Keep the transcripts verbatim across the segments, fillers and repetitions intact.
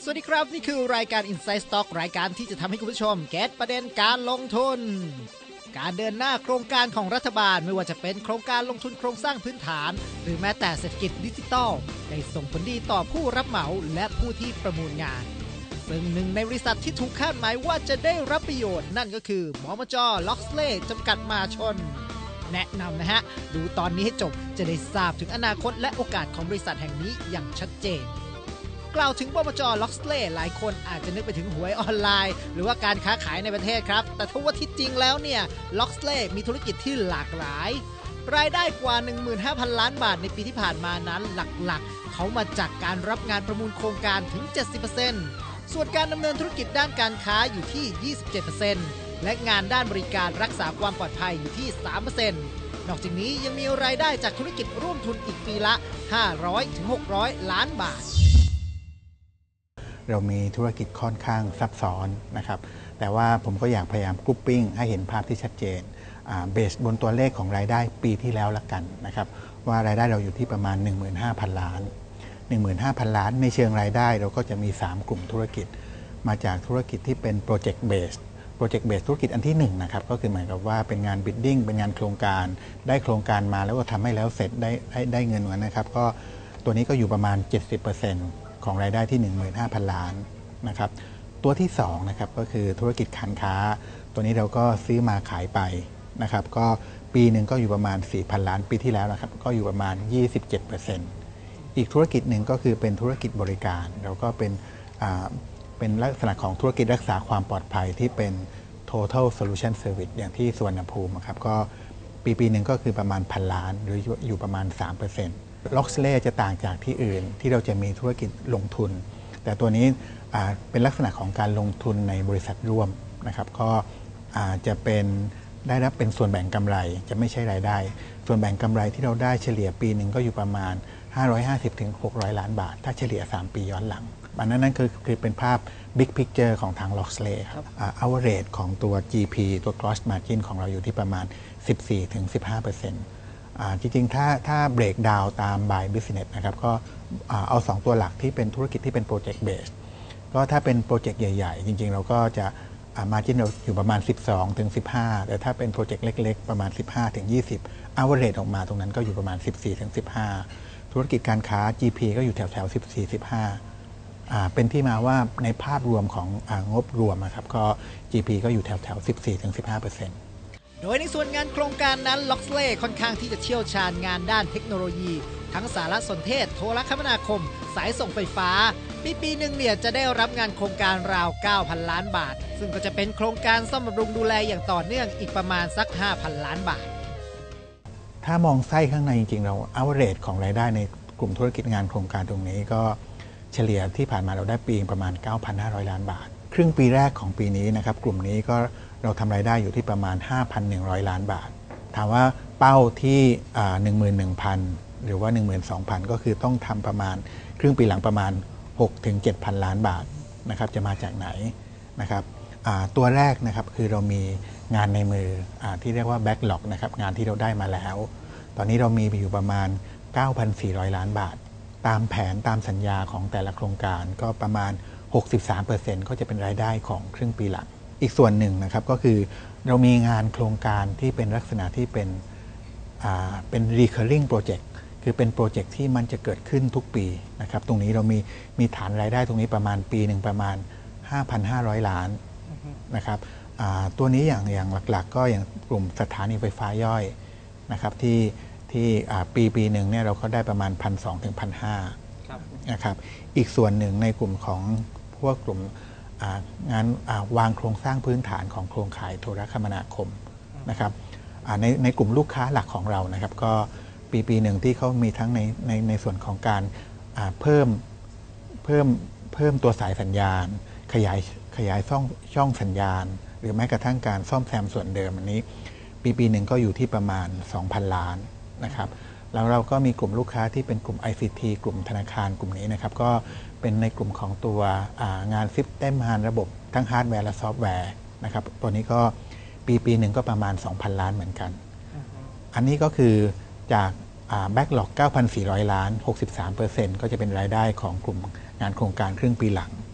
สวัสดีครับนี่คือรายการ Inside Stock รายการที่จะทำให้คุณผู้ชมเก็ตประเด็นการลงทุนการเดินหน้าโครงการของรัฐบาลไม่ว่าจะเป็นโครงการลงทุนโครงสร้างพื้นฐานหรือแม้แต่เศรษฐกิจดิจิทัลได้ส่งผลดีต่อผู้รับเหมาและผู้ที่ประมูลงานซึ่งหนึ่งในบริษัทที่ถูกคาดหมายว่าจะได้รับประโยชน์นั่นก็คือมมจ.ล็อกสเล่จำกัดมหาชนแนะนำนะฮะดูตอนนี้ให้จบจะได้ทราบถึงอนาคตและโอกาสของบริษัทแห่งนี้อย่างชัดเจนกล่าวถึงมมจ.ล็อกสเล่หลายคนอาจจะนึกไปถึงหวยออนไลน์หรือว่าการค้าขายในประเทศครับแต่ถ้าว่าที่จริงแล้วเนี่ยล็อกสเล่มีธุรกิจที่หลากหลายรายได้กว่า หนึ่งหมื่นห้าพัน ล้านบาทในปีที่ผ่านมานั้นหลักๆเขามาจากการรับงานประมูลโครงการถึง เจ็ดสิบเปอร์เซ็นต์ ส่วนการดำเนินธุรกิจด้านการค้าอยู่ที่ ยี่สิบเจ็ดเปอร์เซ็นต์ และงานด้านบริการรักษาความปลอดภัยอยู่ที่ สามเปอร์เซ็นต์ นอกจากนี้ยังมีรายได้จากธุรกิจร่วมทุนอีกปีละ ห้าร้อยถึงหกร้อย ล้านบาทเรามีธุรกิจค่อนข้างซับซ้อนนะครับแต่ว่าผมก็อยากพยายามกรุ๊ปปิ้งให้เห็นภาพที่ชัดเจนเบสบนตัวเลขของรายได้ปีที่แล้วละกันนะครับว่ารายได้เราอยู่ที่ประมาณ หนึ่งหมื่นห้าพัน ล้าน หนึ่งหมื่นห้าพัน ล้านในเชิงรายได้เราก็จะมีสามกลุ่มธุรกิจมาจากธุรกิจที่เป็นโปรเจกต์เบสโปรเจกต์เบสธุรกิจอันที่หนึ่งนะครับก็คือหมายกับว่าเป็นงานบิดดิ้งเป็นงานโครงการได้โครงการมาแล้วก็ทำให้แล้วเสร็จได้ได้เงินเหมือนนะครับก็ตัวนี้ก็อยู่ประมาณ เจ็ดสิบเปอร์เซ็นต์ของรายได้ที่ หนึ่งหมื่นห้าพัน ล้านนะครับตัวที่สองนะครับก็คือธุรกิจการค้าตัวนี้เราก็ซื้อมาขายไปนะครับก็ปีหนึ่งก็อยู่ประมาณ สี่พัน ล้านปีที่แล้วนะครับก็อยู่ประมาณ ยี่สิบเจ็ดเปอร์เซ็นต์ อีกธุรกิจหนึ่งก็คือเป็นธุรกิจบริการเราก็เป็นเป็นลักษณะของธุรกิจรักษาความปลอดภัยที่เป็น total solution service อย่างที่สุวรรณภูมิครับก็ปีปีหนึ่งก็คือประมาณพันล้านหรืออยู่ประมาณ สามเปอร์เซ็นต์ล็อกสเล่จะต่างจากที่อื่นที่เราจะมีธุรกิจลงทุนแต่ตัวนี้เป็นลักษณะของการลงทุนในบริษัทร่วมนะครับก็จะเป็นได้รับเป็นส่วนแบ่งกำไรจะไม่ใช่รายได้ส่วนแบ่งกำไรที่เราได้เฉลี่ยปีหนึ่งก็อยู่ประมาณห้าร้อยห้าสิบถึงหกร้อยล้านบาทถ้าเฉลี่ยสามปีย้อนหลังอันนั้นนั่นคือคือเป็นภาพ Big Picture ของทาง Locksley ครับ Average ของตัว จี พี ตัว Gross Margin ของเราอยู่ที่ประมาณ สิบสี่ถึงสิบห้าเปอร์เซ็นต์จริงๆถ้าถ้าเบรกดาวตาม by business นะครับก็เอาสองตัวหลักที่เป็นธุรกิจที่เป็น project based ก็ถ้าเป็นโปรเจกต์ใหญ่ๆจริงๆเราก็จะ margin เราอยู่ประมาณ สิบสองถึงสิบห้า แต่ถ้าเป็นโปรเจกต์เล็กๆประมาณ สิบห้าถึงยี่สิบ average ออกมาตรงนั้นก็อยู่ประมาณ สิบสี่ถึงสิบห้า ธุรกิจการค้า จี พี ก็อยู่แถวๆ สิบสี่ สิบห้าเป็นที่มาว่าในภาพรวมของงบรวมนะครับก็ จี พี ก็อยู่แถวๆ สิบสี่ถึงสิบห้าเปอร์เซ็นต์โดยในส่วนงานโครงการนั้นล็อกสเล่ค่อนข้างที่จะเชี่ยวชาญงานด้านเทคโนโลยีทั้งสารสนเทศโทรคมนาคมสายส่งไฟฟ้าปีปีหนึ่งเนี่ยจะได้รับงานโครงการราว เก้าพัน ล้านบาทซึ่งก็จะเป็นโครงการซ่อมบำรุงดูแลอย่างต่อเนื่องอีกประมาณสัก ห้าพัน ล้านบาทถ้ามองไส้ข้างในจริงๆเราเอาเรทของรายได้ในกลุ่มธุรกิจงานโครงการตรงนี้ก็เฉลี่ยที่ผ่านมาเราได้ปีประมาณ เก้าพันห้าร้อย ล้านบาทครึ่งปีแรกของปีนี้นะครับกลุ่มนี้ก็เราทำรายได้อยู่ที่ประมาณ ห้าพันหนึ่งร้อย ล้านบาทถามว่าเป้าที่ หนึ่งหมื่นหนึ่งพัน หรือว่า หนึ่งหมื่นสองพัน ก็คือต้องทำประมาณครึ่งปีหลังประมาณ หกถึงเจ็ดพัน ล้านบาทนะครับจะมาจากไหนนะครับตัวแรกนะครับคือเรามีงานในมืออที่เรียกว่า backlog นะครับงานที่เราได้มาแล้วตอนนี้เรามีอยู่ประมาณ เก้าพันสี่ร้อย ล้านบาทตามแผนตามสัญญาของแต่ละโครงการก็ประมาณ หกสิบสามเปอร์เซ็นต์ ก็จะเป็นรายได้ของครึ่งปีหลังอีกส่วนหนึ่งนะครับก็คือเรามีงานโครงการที่เป็นลักษณะที่เป็นเป็น recurring project คือเป็นโปรเจกต์ที่มันจะเกิดขึ้นทุกปีนะครับตรงนี้เรามีมีฐานรายได้ตรงนี้ประมาณปีหนึ่งประมาณ ห้าพันห้าร้อย ล้านนะครับตัวนี้อย่างอย่างหลักๆก็อย่างกลุ่มสถานีไฟฟ้าย่อยนะครับที่ที่ปีปีหนึ่งเนี่ยเราก็ได้ประมาณ หนึ่งพันสองร้อย ถึง หนึ่งพันห้าร้อย นะครับอีกส่วนหนึ่งในกลุ่มของพวกกลุ่มงานวางโครงสร้างพื้นฐานของโครงข่ายโทรคมนาคมนะครับในในกลุ่มลูกค้าหลักของเรานะครับก็ปีปีหนึ่งที่เขามีทั้งในในในส่วนของการเพิ่มเพิ่มเพิ่มตัวสายสัญญาณขยายขยายช่องช่องสัญญาณหรือแม้กระทั่งการซ่อมแซมส่วนเดิมอันนี้ปีปีหนึ่งก็อยู่ที่ประมาณ สองพัน ล้านนะครับแล้วเราก็มีกลุ่มลูกค้าที่เป็นกลุ่ม ไอ ซี ที กลุ่มธนาคารกลุ่มนี้นะครับก็เป็นในกลุ่มของตัวงานซิสเต็มงานระบบทั้งฮาร์ดแวร์และซอฟต์แวร์นะครับตัวนี้ก็ปีปีหนึ่งก็ประมาณ สองพัน ล้านเหมือนกัน uh-huh. อันนี้ก็คือจากแบ็กหลอก เก้าพันสี่ร้อย ล้าน หกสิบสามเปอร์เซ็นต์ ก็จะเป็นรายได้ของกลุ่มงานโครงการครึ่งปีหลัง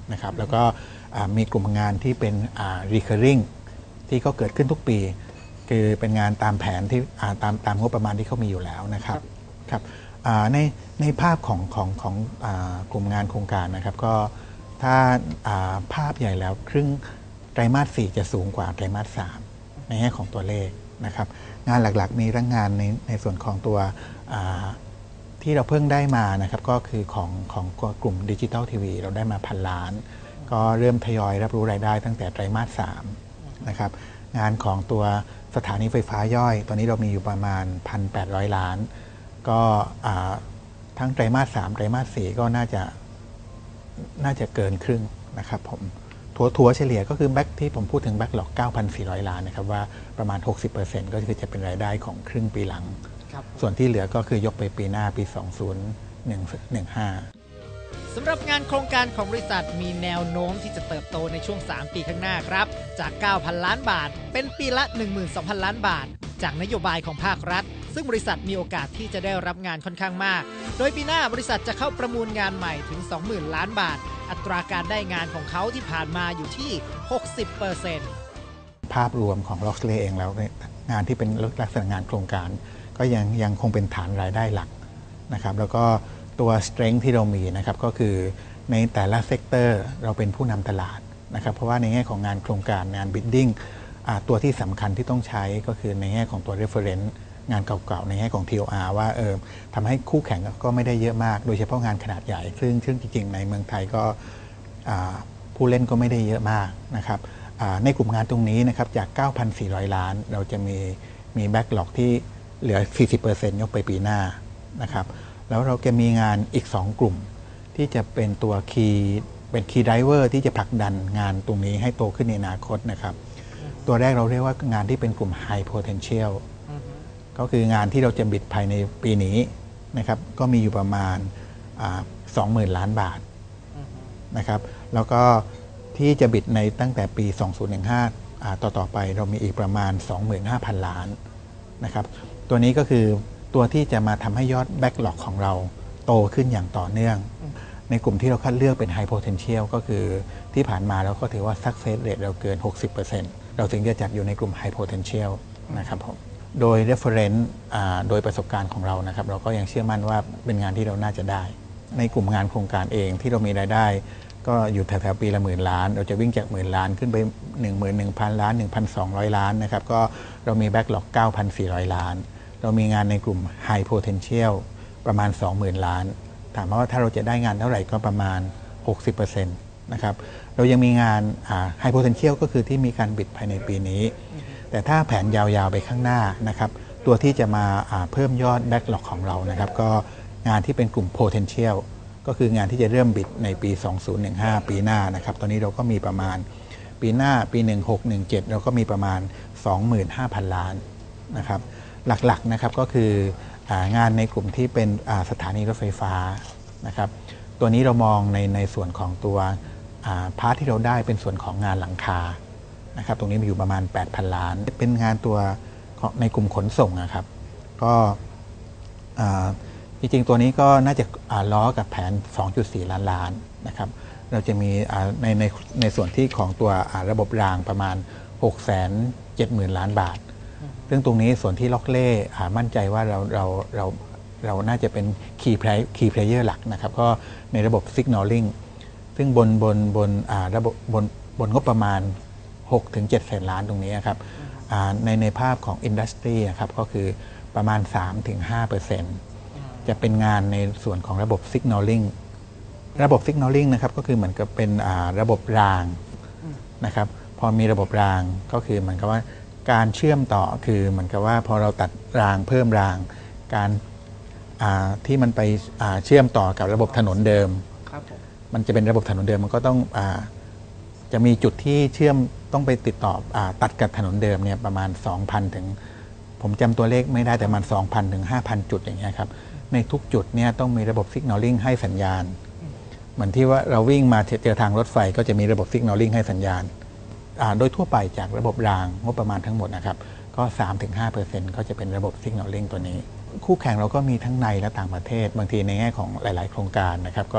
นะครับแล้วก็มีกลุ่มงานที่เป็น recurring ที่ก็เกิดขึ้นทุกปีคือเป็นงานตามแผนที่ตามตามงบประมาณที่เขามีอยู่แล้วนะครับครับในในภาพของของของกลุ่มงานโครงการนะครับก็ถ้าภาพใหญ่แล้วครึ่งไตรมาสสี่จะสูงกว่าไตรมาสสามในแง่ของตัวเลขนะครับงานหลักๆมีทั้งงานในในส่วนของตัวที่เราเพิ่งได้มานะครับก็คือของของกลุ่มดิจิทัลทีวีเราได้มาพันล้านก็เริ่มทยอยรับรู้รายได้ตั้งแต่ไตรมาสสามนะครับงานของตัวสถานีไฟฟ้าย่อยตอนนี้เรามีอยู่ประมาณ หนึ่งพันแปดร้อย ล้านก็ทั้งไตรมาสสามไตรมาสสี่ก็น่าจะน่าจะเกินครึ่งนะครับผมถัวถัวเฉลี่ยก็คือแบ็กที่ผมพูดถึงแบ็กหลอก เก้าพันสี่ร้อย ล้านนะครับว่าประมาณ หกสิบเปอร์เซ็นต์ ก็คือจะเป็นรายได้ของครึ่งปีหลังส่วนที่เหลือก็คือยกไปปีหน้าปี สองพันสิบห้าสำหรับงานโครงการของบริษัทมีแนวโน้มที่จะเติบโตในช่วงสามปีข้างหน้าครับจาก เก้าพัน ล้านบาทเป็นปีละ หนึ่งหมื่นสองพัน ล้านบาทจากนโยบายของภาครัฐซึ่งบริษัทมีโอกาสที่จะได้รับงานค่อนข้างมากโดยปีหน้าบริษัทจะเข้าประมูลงานใหม่ถึง สองหมื่น ล้านบาทอัตราการได้งานของเขาที่ผ่านมาอยู่ที่ หกสิบเปอร์เซ็นต์ภาพรวมของ Loxley เองแล้วงานที่เป็นลักษณะงานโครงการก็ยังยังคงเป็นฐานรายได้หลักนะครับแล้วก็ตัว strength ที่เรามีนะครับก็คือในแต่ละเซกเตอร์เราเป็นผู้นำตลาดนะครับเพราะว่าในแง่ของงานโครงการงาน bidding ตัวที่สำคัญที่ต้องใช้ก็คือในแง่ของตัว reference งานเก่าๆในแง่ของ ที โอ อาร์ ว่าเออทำให้คู่แข่งก็ไม่ได้เยอะมากโดยเฉพาะงานขนาดใหญ่ซึ่งซึ่งจริงๆในเมืองไทยก็ผู้เล่นก็ไม่ได้เยอะมากนะครับในกลุ่มงานตรงนี้นะครับจาก เก้าพันสี่ร้อย ล้านเราจะมีมีแบ็กหลอกที่เหลือ สี่สิบเปอร์เซ็นต์ ยกไปปีหน้านะครับแล้วเราจะมีงานอีกสองกลุ่มที่จะเป็นตัวคีย์เป็นคีย์ไดรเวอร์ที่จะผลักดันงานตรงนี้ให้โตขึ้นในอนาคตนะครับตัวแรกเราเรียกว่างานที่เป็นกลุ่ม High Potential ก็คืองานที่เราจะบิดภายในปีนี้นะครับก็มีอยู่ประมาณ สองหมื่น ล้านบาทนะครับแล้วก็ที่จะบิดในตั้งแต่ปี สองพันสิบห้า ต่อต่อไปเรามีอีกประมาณ สองหมื่นห้าพัน ล้านนะครับตัวนี้ก็คือตัวที่จะมาทำให้ยอดแบ็กหลอกของเราโตขึ้นอย่างต่อเนื่องในกลุ่มที่เราคัดเลือกเป็น High Potential ก็คือที่ผ่านมาเราก็ถือว่า Success Rate เราเกิน หกสิบเปอร์เซ็นต์ เราถึงจะจัดอยู่ในกลุ่ม High Potential นะครับผมโดย Reference โดยประสบการณ์ของเรานะครับเราก็ยังเชื่อมั่นว่าเป็นงานที่เราน่าจะได้ในกลุ่มงานโครงการเองที่เรามีรายได้ก็อยู่แถวๆปีละหมื่นล้านเราจะวิ่งจากหมื่นล้านขึ้นไป หนึ่งหมื่นหนึ่งพัน ล้าน หนึ่งพันสองร้อย ล้านนะครับก็เรามีแบ็กหลอก เก้าพันสี่ร้อย ล้านเรามีงานในกลุ่ม High Potential ประมาณ สองหมื่น ล้านถามว่าถ้าเราจะได้งานเท่าไหร่ก็ประมาณ หกสิบเปอร์เซ็นต์ นะครับเรายังมีงาน High Potential ก็คือที่มีการบิดภายในปีนี้แต่ถ้าแผนยาวๆไปข้างหน้านะครับตัวที่จะมาเพิ่มยอดแบ็กหลอกของเรานะครับก็งานที่เป็นกลุ่ม Potential ก็คืองานที่จะเริ่มบิดในปี สองพันสิบห้า ปีหน้านะครับตอนนี้เราก็มีประมาณปีหน้าปี หนึ่งหก หนึ่งเจ็ด เราก็มีประมาณ สองหมื่นห้าพัน ล้านนะครับหลักๆนะครับก็คืองานในกลุ่มที่เป็นสถานีรถไฟฟ้านะครับตัวนี้เรามองในในส่วนของตัวพาร์ทที่เราได้เป็นส่วนของงานหลังคานะครับตรงนี้มีอยู่ประมาณ แปดพัน ล้านเป็นงานตัวในกลุ่มขนส่งนะครับก็จริงๆตัวนี้ก็น่าจะล้อกับแผน สองจุดสี่ ล้านล้านนะครับเราจะมีในในในส่วนที่ของตัวระบบรางประมาณ หกแสนเจ็ดหมื่น ล้านบาทซึ่งตรงนี้ส่วนที่ล็อกเล่มั่นใจว่าเราเราเราเราน่าจะเป็น key player key player หลักนะครับก็ในระบบ signaling ซึ่งบนบนบนระบบบนบนงบประมาณ หกถึงเจ็ด แสนล้านตรงนี้ครับในในภาพของ industry นะครับก็คือประมาณ สามถึงห้าเปอร์เซ็นต์ จะเป็นงานในส่วนของระบบ signaling ระบบ signaling นะครับก็คือเหมือนกับเป็นระบบรางนะครับพอมีระบบรางก็คือเหมือนกับว่าการเชื่อมต่อคือเหมือนกับว่าพอเราตัดรางเพิ่มรางการที่มันไปเชื่อมต่อกับระบบถนนเดิมมันจะเป็นระบบถนนเดิมมันก็ต้องจะมีจุดที่เชื่อมต้องไปติดต่อตัดกับถนนเดิมเนี่ยประมาณ สองพัน ถึงผมจำตัวเลขไม่ได้แต่ประมาณ สองพัน ถึง ห้าพัน จุดอย่างเงี้ยครับในทุกจุดเนี่ยต้องมีระบบ signaling ให้สัญญาณเหมือนที่ว่าเราวิ่งมาเจอทางรถไฟก็จะมีระบบ signaling ให้สัญญาณโดยทั่วไปจากระบบรางงบประมาณทั้งหมดนะครับก็ สามถึงห้าเปอร์เซ็นต์ ก็จะเป็นระบบ signaling ตัวนี้คู่แข่งเราก็มีทั้งในและต่างประเทศบางทีในแง่ของหลายๆโครงการนะครับก็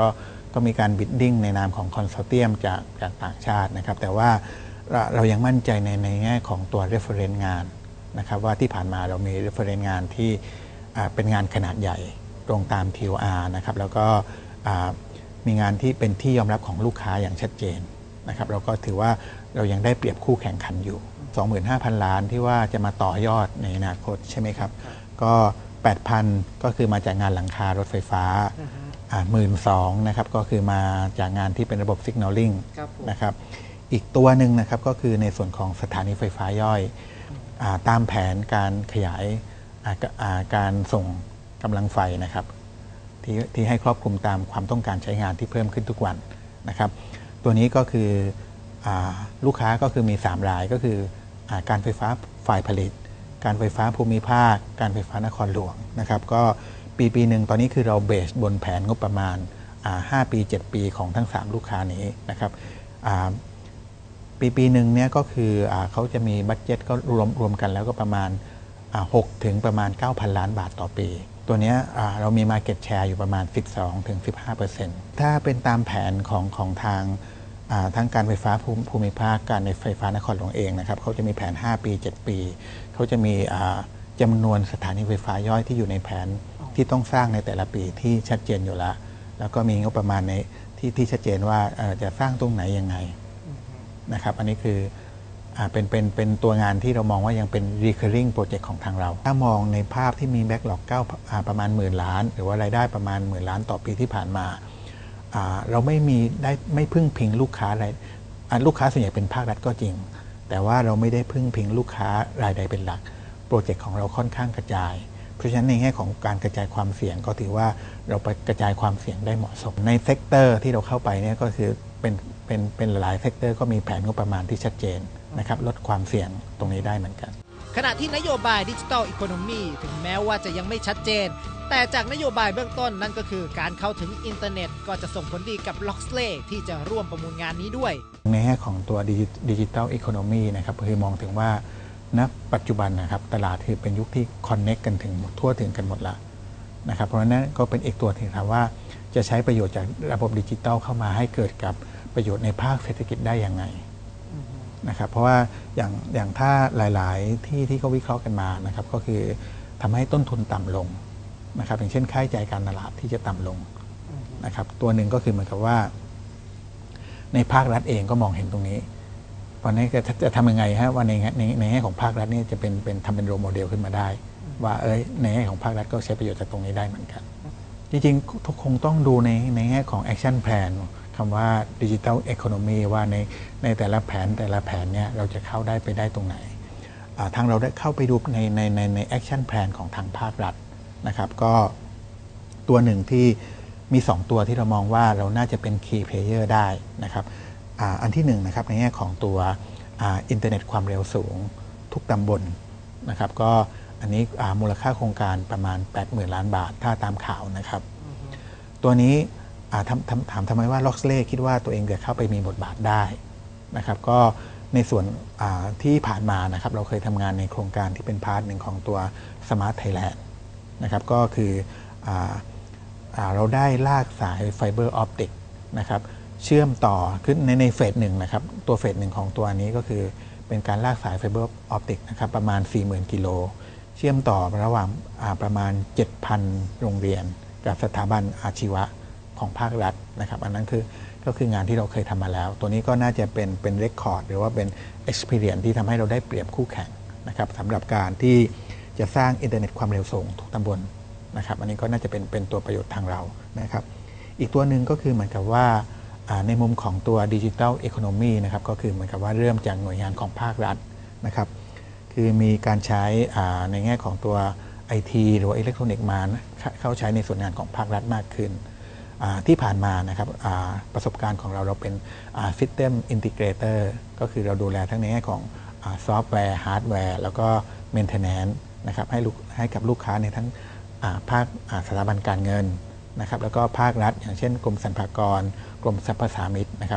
ก็มีการบิดดิ้งในนามของคอนโซเทียมจากจากต่างชาตินะครับแต่ว่าเรายังมั่นใจในในแง่ของตัว reference งานนะครับว่าที่ผ่านมาเรามี reference งานที่เป็นงานขนาดใหญ่ตรงตาม ที โอ อาร์ นะครับแล้วก็มีงานที่เป็นที่ยอมรับของลูกค้าอย่างชัดเจนนะครับเราก็ถือว่าเรายังได้เปรียบคู่แข่งขันอยู่ สองหมื่นห้าพัน ล้านที่ว่าจะมาต่อยอดในอนาคตใช่ไหมครับก็ แปดพัน ก็คือมาจากงานหลังคารถไฟฟ้า หมื่นสองนะครับก็คือมาจากงานที่เป็นระบบ Signaling นะครับอีกตัวหนึ่งนะครับก็คือในส่วนของสถานีไฟฟ้าย่อยตามแผนการขยายการส่งกำลังไฟนะครับที่ที่ให้ครอบคลุมตามความต้องการใช้งานที่เพิ่มขึ้นทุกวันนะครับตัวนี้ก็คืออลูกค้าก็คือมีสามรายก็คืออการไฟฟ้าฝ่ายผลิตการไฟฟ้าภูมิภาคการไฟฟ้านครหลวงนะครับก็ปีปีหนึ่งตอนนี้คือเราเบสบนแผนงบประมาณห้าปีเจ็ดปีของทั้งสามลูกค้านี้นะครับปีปีหนึ่งเนี้ยก็คืออเขาจะมีบัดเจ็ตก็รวมรวมกันแล้วก็ประมาณหกถึงประมาณ เก้าพัน ล้านบาทต่อปีตัวนี้เรามี Market Share อยู่ประมาณ สิบสองถึงสิบห้าเปอร์เซ็นต์ ถ้าเป็นตามแผนของของทางทั้งการไฟฟ้าภูมิภาคการไฟฟ้านครหลวงเองนะครับเขาจะมีแผนห้าปีเจ็ดปีเขาจะมีจำนวนสถานีไฟฟ้าย่อยที่อยู่ในแผนที่ต้องสร้างในแต่ละปีที่ชัดเจนอยู่แล้วแล้วก็มีงบประมาณในที่ที่ชัดเจนว่าจะสร้างตรงไหนยังไงนะครับอันนี้คือเป็นเป็นเป็นตัวงานที่เรามองว่ายังเป็น recurring project ของทางเราถ้ามองในภาพที่มี backlog เก้าประมาณหมื่นล้านหรือว่ารายได้ประมาณหมื่นล้านต่อปีที่ผ่านมาเราไม่มีได้ไม่พึ่งพิงลูกค้ารายลูกค้าส่วนใหญ่เป็นภาครัฐก็จริงแต่ว่าเราไม่ได้พึ่งพิงลูกค้ารายใดเป็นหลักโปรเจกต์ของเราค่อนข้างกระจายเพราะฉะนั้นในแง่ของการกระจายความเสี่ยงก็ถือว่าเราไปกระจายความเสี่ยงได้เหมาะสมในเซกเตอร์ที่เราเข้าไปเนี่ยก็คือเป็นเป็นเป็นหลายเซกเตอร์ก็มีแผนงบประมาณที่ชัดเจนนะครับลดความเสี่ยงตรงนี้ได้เหมือนกันขณะที่นโยบายดิจิทัลอีโคโนมีถึงแม้ว่าจะยังไม่ชัดเจนแต่จากนโยบายเบื้องต้นนั่นก็คือการเข้าถึงอินเทอร์เน็ตก็จะส่งผลดีกับ Loxley ที่จะร่วมประมูลงานนี้ด้วยในแง่ของตัวดิจิทัลอีโคโนมีนะครับคือมองถึงว่าณปัจจุบันนะครับตลาดคือเป็นยุคที่คอนเน็กกันถึงทั่วถึงกันหมดละนะครับเพราะฉะนั้นก็เป็นอีกตัวที่ถามว่าจะใช้ประโยชน์จากระบบดิจิทัลเข้ามาให้เกิดกับประโยชน์ในภาคเศรษฐกิจได้ยังไงนะครับเพราะว่าอย่างอย่างถ้าหลายๆที่ที่เขาวิเคราะห์กันมานะครับก็คือทำให้ต้นทุนต่ำลงนะครับอย่างเช่นค่าใช้จ่ายการตลาดที่จะต่ำลงนะครับตัวหนึ่งก็คือเหมือนกับว่าในภาครัฐเองก็มองเห็นตรงนี้เพราะนั้นจะจะทำยังไงฮะว่าในในในแง่ของภาครัฐนี่จะเป็นเป็นทำเป็นโรโมเดลขึ้นมาได้ว่าเอ้ยในแง่ของภาครัฐก็ใช้ประโยชน์จากตรงนี้ได้เหมือนกันจริงๆทุกคงต้องดูในในแง่ของ action plan คำว่า digital economy ว่าในในแต่ละแผนแต่ละแผนเนี่ยเราจะเข้าได้ไปได้ตรงไหนทางเราได้เข้าไปดูในในในใน action plan ของทางภาครัฐนะครับก็ตัวหนึ่งที่มีสองตัวที่เรามองว่าเราน่าจะเป็น key player ได้นะครับอันที่หนึ่งนะครับในแง่ของตัวอินเทอร์เน็ตความเร็วสูงทุกตำบลนะครับก็อันนี้มูลค่าโครงการประมาณ แปดหมื่น ล้านบาทถ้าตามข่าวนะครับ uh-huh. ตัวนี้ถามถามทำไมว่า Loxley คิดว่าตัวเองจะเข้าไปมีบทบาทได้นะครับก็ในส่วนที่ผ่านมานะครับเราเคยทำงานในโครงการที่เป็นพาร์ทหนึ่งของตัว Smart Thailand นะครับก็คือเราได้ลากสายไฟเบอร์ออปติกนะครับเชื่อมต่อขึ้นในในเฟสหนึ่งนะครับตัวเฟสหนึ่งของตัวนี้ก็คือเป็นการลากสายไฟเบอร์ออปติกนะครับประมาณ สี่หมื่น กิโลเชื่อมต่อระหว่างประมาณ เจ็ดพัน โรงเรียนกับสถาบันอาชีวะของภาครัฐนะครับอันนั้นคือก็คืองานที่เราเคยทำมาแล้วตัวนี้ก็น่าจะเป็นเป็นเรคคอร์ดหรือว่าเป็น experience ที่ทำให้เราได้เปรียบคู่แข่งนะครับสำหรับการที่จะสร้างอินเทอร์เน็ตความเร็วสูงทุกตำบลนะครับอันนี้ก็น่าจะเป็นเป็นตัวประโยชน์ทางเรานะครับอีกตัวหนึ่งก็คือเหมือนกับว่าในมุมของตัวดิจิทัลอีโคโนมีนะครับก็คือเหมือนกับว่าเริ่มจากหน่วยงานของภาครัฐนะครับคือมีการใช้ในแง่ของตัว ไอ ที หรือว่าอิเล็กทรอนิกส์มาเข้าใช้ในส่วนงานของภาครัฐมากขึ้นที่ผ่านมานะครับประสบการณ์ของเราเราเป็น System Integrator ก็คือเราดูแลทั้งในแง่ของซอฟต์แวร์ฮาร์ดแวร์แล้วก็ Maintenance นะครับให้ให้กับลูกค้าในทั้งภาคสถาบันการเงินนะครับแล้วก็ภาครัฐอย่างเช่นกรมสรรพากรกรมสรรพสามิตนะครับ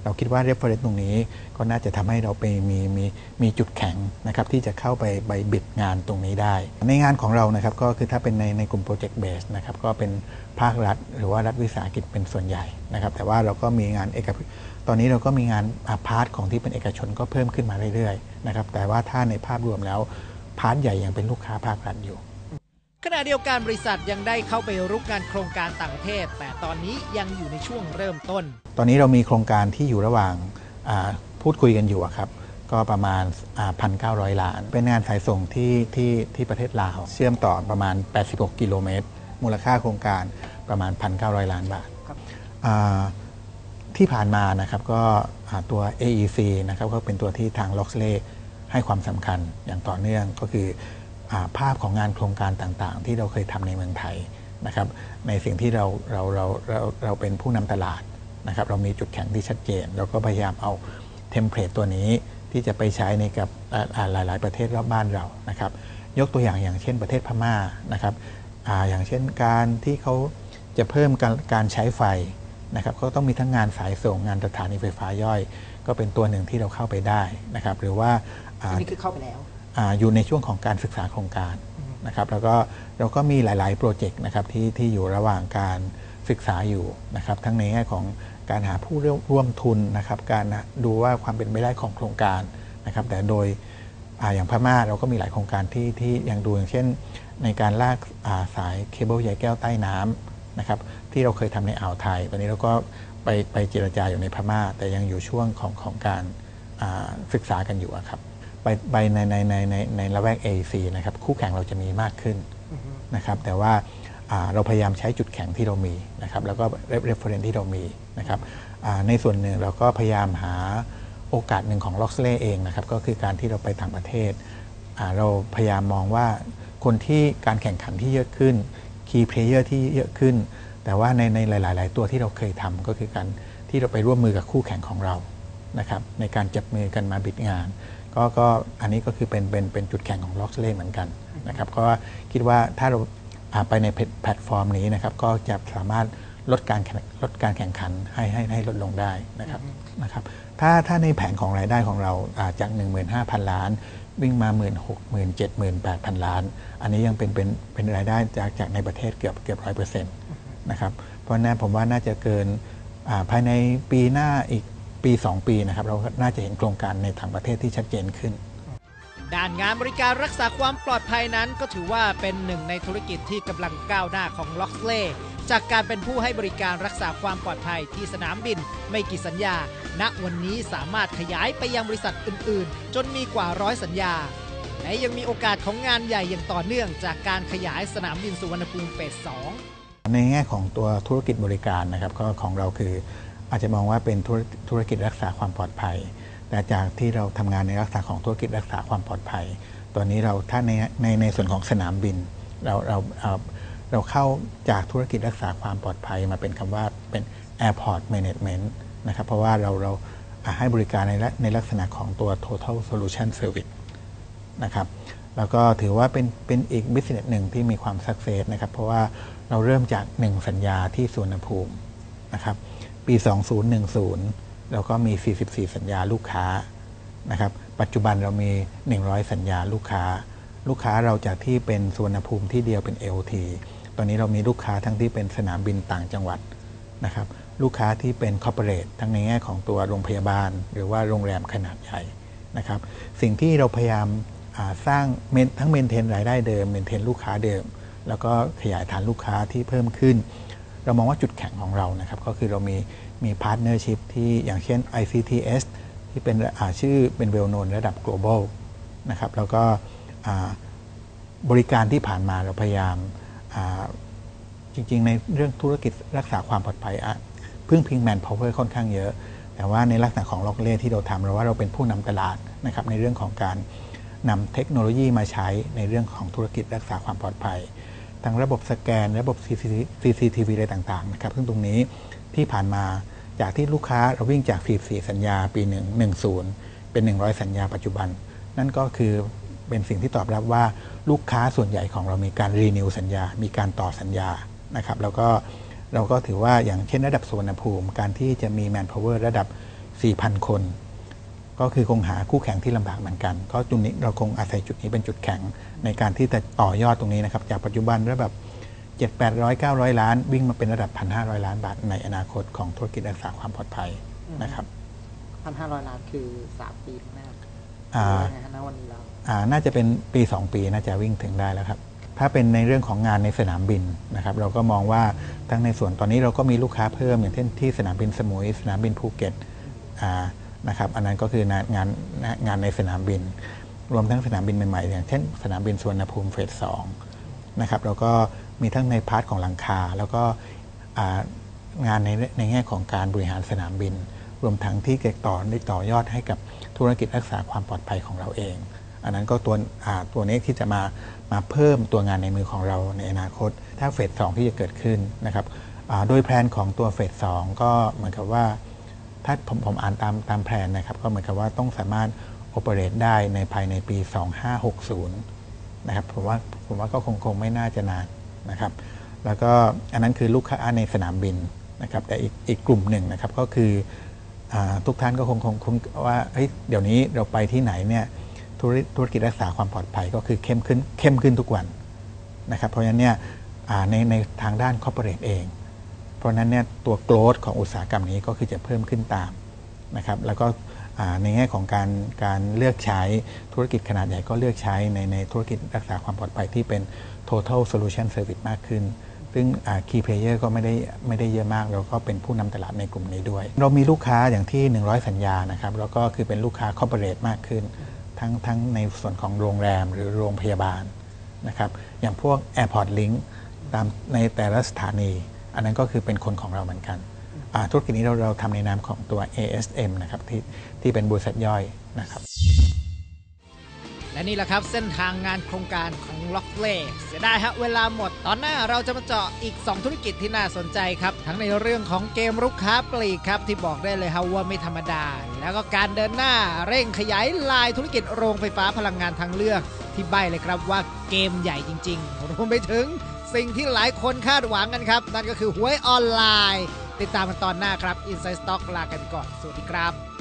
เราคิดว่า reference ตรงนี้ก็น่าจะทำให้เราไปมีมีมีจุดแข็งนะครับที่จะเข้าไปไปบิดงานตรงนี้ได้ในงานของเรานะครับก็คือถ้าเป็นในในกลุ่ม project base นะครับก็เป็นภาครัฐหรือว่ารัฐวิสาหกิจเป็นส่วนใหญ่นะครับแต่ว่าเราก็มีงานเอกตอนนี้เราก็มีงานพาร์ทของที่เป็นเอกชนก็เพิ่มขึ้นมาเรื่อยๆนะครับแต่ว่าถ้าในภาพรวมแล้วพาร์ทใหญ่ยังเป็นลูกค้าภาครัฐอยู่ขณะเดียวกันบริษัทยังได้เข้าไปรุกงานโครงการต่างประเทศแต่ตอนนี้ยังอยู่ในช่วงเริ่มต้นตอนนี้เรามีโครงการที่อยู่ระหว่างพูดคุยกันอยู่ครับก็ประมาณ หนึ่งพันเก้าร้อย ล้านเป็นงานสายส่งที่ที่ที่ประเทศลาวเชื่อมต่อประมาณแปดสิบหกกิโลเมตรมูลค่าโครงการประมาณ หนึ่งพันเก้าร้อย ล้านบาทที่ผ่านมานะครับก็ตัว เอ อี ซี นะครับก็เป็นตัวที่ทาง Loxley ให้ความสำคัญอย่างต่อเนื่องก็คือภาพของงานโครงการต่างๆที่เราเคยทำในเมืองไทยนะครับในสิ่งที่เราเราเราเราเราเป็นผู้นำตลาดนะครับเรามีจุดแข็งที่ชัดเจนเราก็พยายามเอาเทมเพลตตัวนี้ที่จะไปใช้ในกับหลายๆประเทศรอบบ้านเรานะครับยกตัวอย่างอย่างเช่นประเทศพม่านะครับ อ, อย่างเช่นการที่เขาจะเพิ่มการการใช้ไฟนะครับเขาต้องมีทั้งงานสายส่งงานสถานีไฟฟ้าย่อยก็เป็นตัวหนึ่งที่เราเข้าไปได้นะครับหรือว่าอันนี้คือเข้าไปแล้วอยู่ในช่วงของการศึกษาโครงการนะครับแล้วก็เราก็มีหลายๆโปรเจกต์นะครับที่ที่อยู่ระหว่างการศึกษาอยู่นะครับทั้งในแง่ของการหาผู้ร่วมทุนนะครับการดูว่าความเป็นไปได้ของโครงการนะครับแต่โดย อ, อย่างพม่าเราก็มีหลายโครงการที่ที่ยังดูอย่างเช่นในการลากสายเคเบิลใยแก้วใต้น้ำนะครับที่เราเคยทำในอ่าวไทยตอนนี้เราก็ไปไปเจรจาอยู่ในพม่าแต่ยังอยู่ช่วงของของการศึกษากันอยู่ครับไปไปในในในในในละแวก เอ ซี นะครับคู่แข่งเราจะมีมากขึ้น uh-huh. นะครับแต่ว่าเราพยายามใช้จุดแข็งที่เรามีนะครับแล้วก็ reference ที่เรามีนะครับในส่วนหนึ่งเราก็พยายามหาโอกาสหนึ่งของ Loxley เองนะครับก็คือการที่เราไปต่างประเทศเราพยายามมองว่าคนที่การแข่งขันที่เยอะขึ้น Key Player ที่เยอะขึ้นแต่ว่าในในหลายๆตัวที่เราเคยทำก็คือการที่เราไปร่วมมือกับคู่แข่งของเรานะครับในการจับมือกันมาบิดงานก็ก็อันนี้ก็คือเป็นเป็นเป็นจุดแข็งของ Loxley เหมือนกันนะครับก็คิดว่าถ้าเราไปในแพลตฟอร์มนี้นะครับก็จะสามารถลดการลดการแข่งขันให้ให้ให้ลดลงได้นะครับนะครับถ้าถ้าในแผนของรายได้ของเราจาก หนึ่งหมื่นห้าพัน ล้านวิ่งมา หนึ่งหมื่นหกพัน เจ็ดหมื่นแปดพัน ล้านอันนี้ยังเป็นเป็นเป็นรายได้จากจากในประเทศเกือบเกือบ ร้อยเปอร์เซ็นต์ นะครับเพราะนั้นผมว่าน่าจะเกินภายในปีหน้าอีกปีสองปีนะครับเราน่าจะเห็นโครงการในต่างประเทศที่ชัดเจนขึ้นด้านงานบริการรักษาความปลอดภัยนั้นก็ถือว่าเป็นหนึ่งในธุรกิจที่กำลังก้าวหน้าของ Loxley จากการเป็นผู้ให้บริการรักษาความปลอดภัยที่สนามบินไม่กี่สัญญาณวันนี้สามารถขยายไปยังบริษัทอื่นๆจนมีกว่าร้อยสัญญาและยังมีโอกาสของงานใหญ่อย่างต่อเนื่องจากการขยายสนามบินสุวรรณภูมิเฟสสองในแง่ของตัวธุรกิจบริการนะครับก็ของเราคืออาจจะมองว่าเป็นธุรกิจรักษาความปลอดภัยแต่จากที่เราทำงานในลักษณะของธุรกิจรักษาความปลอดภัยตอนนี้เราถ้าในในในส่วนของสนามบินเราเราเราเข้าจากธุรกิจรักษาความปลอดภัยมาเป็นคำว่าเป็น Airport Management นะครับเพราะว่าเราเราให้บริการในในลักษณะของตัว Total Solution Service นะครับแล้วก็ถือว่าเป็นเป็นอีก business หนึ่งที่มีความ success นะครับเพราะว่าเราเริ่มจากหนึ่งสัญญาที่สุวรรณภูมินะครับปีสองพันสิบเราก็มีสี่สิบสี่สัญญาลูกค้านะครับปัจจุบันเรามีหนึ่งร้อยสัญญาลูกค้าลูกค้าเราจากที่เป็นสุวรรณภูมิที่เดียวเป็น เอ โอ ที ตอนนี้เรามีลูกค้าทั้งที่เป็นสนามบินต่างจังหวัดนะครับลูกค้าที่เป็นคอร์ปอเรททั้งในแง่ของตัวโรงพยาบาลหรือว่าโรงแรมขนาดใหญ่นะครับสิ่งที่เราพยายามสร้างทั้งเมนเทนรายได้เดิมเมนเทนลูกค้าเดิมแล้วก็ขยายฐานลูกค้าที่เพิ่มขึ้นเรามองว่าจุดแข็งของเรานะครับก็คือเรามีมีพาร์ทเนอร์ชิพที่อย่างเช่น ไอ ซี ที เอส ที่เป็นชื่อเป็น well known ระดับ global นะครับแล้วก็บริการที่ผ่านมาเราพยายามจริงๆในเรื่องธุรกิจรักษาความปลอดภัยพึ่งพิง manpower ค่อนข้างเยอะแต่ว่าในลักษณะของ Loxley ที่เราทำเราว่าเราเป็นผู้นำตลาดนะครับในเรื่องของการนำเทคโนโลยีมาใช้ในเรื่องของธุรกิจรักษาความปลอดภัยทั้งระบบสแกนระบบ ซี ซี ที วี อะไรต่างๆนะครับซึ่งตรงนี้ที่ผ่านมาจากที่ลูกค้าเราวิ่งจากสี่สิบสี่สัญญาปีหนึ่ง หนึ่งสิบเป็นหนึ่งร้อยสัญญาปัจจุบันนั่นก็คือเป็นสิ่งที่ตอบรับว่าลูกค้าส่วนใหญ่ของเรามีการรีนิวสัญญามีการต่อสัญญานะครับแล้วก็เราก็ถือว่าอย่างเช่นระดับสุวรรณภูมิการที่จะมี manpower ระดับสี่พัน คน ก็คือคงหาคู่แข่งที่ลำบากเหมือนกันก็จุดนี้เราคงอาศัยจุดนี้เป็นจุดแข็งในการที่จะต่อยอดตรงนี้นะครับจากปัจจุบันระดับเจ็ด แปดร้อย เก้าร้อย ล้านวิ่งมาเป็นระดับ หนึ่งพันห้าร้อย ล้านบาทในอนาคตของธุรกิจรักษาความปลอดภัยนะครับหนึ่งพันห้าร้อย ล้านคือสามปีข้างหน้าอ่าไงฮะณวันนี้แล้วอ่าน่าจะเป็นปีสองปีน่าจะวิ่งถึงได้แล้วครับถ้าเป็นในเรื่องของงานในสนามบินนะครับเราก็มองว่าทั้งในส่วนตอนนี้เราก็มีลูกค้าเพิ่มอย่างเช่นที่สนามบินสมุยสนามบินภูเก็ตอ่านะครับอันนั้นก็คืองานงานงานในสนามบินรวมทั้งสนามบินใหม่ๆอย่างเช่นสนามบินสุวรรณภูมิเฟสสองนะครับแล้วก็มีทั้งในพาร์ทของหลังคาแล้วก็งานในในแง่ของการบริหารสนามบินรวมทั้งที่เกิดต่อได้ต่อยอดให้กับธุรกิจรักษาความปลอดภัยของเราเองอันนั้นก็ตัวตัวนี้ที่จะมามาเพิ่มตัวงานในมือของเราในอนาคตถ้าเฟสสองที่จะเกิดขึ้นนะครับโดยแผนของตัวเฟสสองก็เหมือนกับว่าถ้าผมผมอ่านตามตามแผนนะครับก็เหมือนกับว่าต้องสามารถโอเปเรตได้ในภายในปีสองพันห้าร้อยหกสิบนะครับผมว่าผมว่าก็คงคงไม่น่าจะนานนะครับแล้วก็อันนั้นคือลูกค้าในสนามบินนะครับแต่อีกอีกกลุ่มหนึ่งนะครับก็คือทุกท่านก็คงคงคงว่าเฮ้ยเดี๋ยวนี้เราไปที่ไหนเนี่ยธุรกิจรักษาความปลอดภัยก็คือเข้มขึ้นเข้มขึ้นทุกวันนะครับเพราะฉะนั้นเนี่ยในในทางด้านคอร์ปอเรทเองเพราะฉะนั้นเนี่ยตัวโกรธของอุตสาหกรรมนี้ก็คือจะเพิ่มขึ้นตามนะครับแล้วก็ในแง่ของการการเลือกใช้ธุรกิจขนาดใหญ่ก็เลือกใช้ในในธุรกิจรักษาความปลอดภัยที่เป็น total solution service มากขึ้นซึ่ง key player ก็ไม่ได้ไม่ได้เยอะมากแล้วก็เป็นผู้นำตลาดในกลุ่มนี้ด้วยเรามีลูกค้าอย่างที่หนึ่งร้อยสัญญานะครับแล้วก็คือเป็นลูกค้า corporate มากขึ้นทั้งทั้งในส่วนของโรงแรมหรือโรงพยาบาลนะครับอย่างพวก Airport Link ตามในแต่ละสถานีอันนั้นก็คือเป็นคนของเราเหมือนกันธุรกิจนี้เราเราทำในนามของตัว เอ เอส เอ็ม นะครับที่ที่เป็นบริษัทย่อยนะครับและนี่แหละครับเส้นทางงานโครงการของล็อกเล่เสียดายฮะเวลาหมดตอนหน้าเราจะมาเจาะอีกสองธุรกิจที่น่าสนใจครับทั้งในเรื่องของเกมรุกค้าปลีกครับที่บอกได้เลยครับว่าไม่ธรรมดาแล้วก็การเดินหน้าเร่งขยายลายธุรกิจโรงไฟฟ้าพลังงานทางเลือกที่ใบ้เลยครับว่าเกมใหญ่จริงๆรวมไปถึงสิ่งที่หลายคนคาดหวังกันครับนั่นก็คือหวยออนไลน์ติดตามกันตอนหน้าครับ Inside Stock ลากันไปก่อนสวัสดีครับ